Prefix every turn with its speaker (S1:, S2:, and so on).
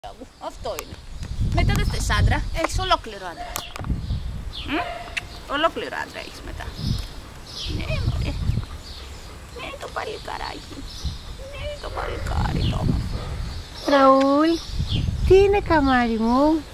S1: Αυτό είναι. Μετά δεν θες άντρα, έχεις ολόκληρο άντρα. Ολόκληρο άντρα έχεις μετά. Ναι, μωρέ. Ναι, το παλικαράκι. Ναι, το παλικάρι το όμορφο.
S2: Ραούλ, τι είναι καμάρι μου?